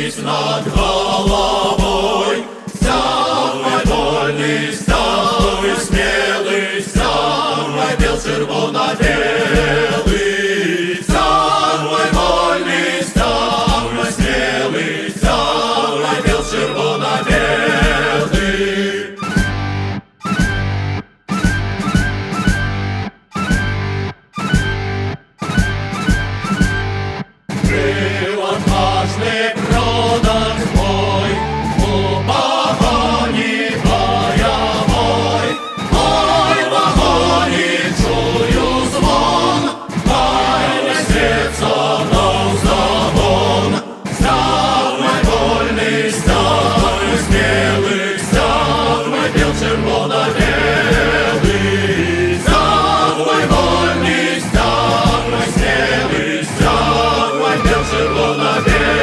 вись над головой. Стягивай вольный, стягивай смелый, стягивай бел червоно-белый. Стягивай вольный, стягивай смелый, стягивай бел червоно-белый. Был отважный продах мой, у погони боевой. Ой, в погони чую звон, ай, несется навздогон. Стягивай вольный, стягивай смелый, стягивай бел червоно-белый. Стягивай вольный, стягивай смелый, стягивай бел червоно-белый.